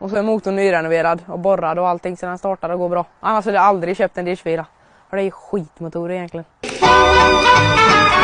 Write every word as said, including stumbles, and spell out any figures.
Och så är motorn nyrenoverad och borrad och allting så den startar och går bra. Annars hade jag aldrig köpt en D tjugofyra. För det är skitmotor egentligen.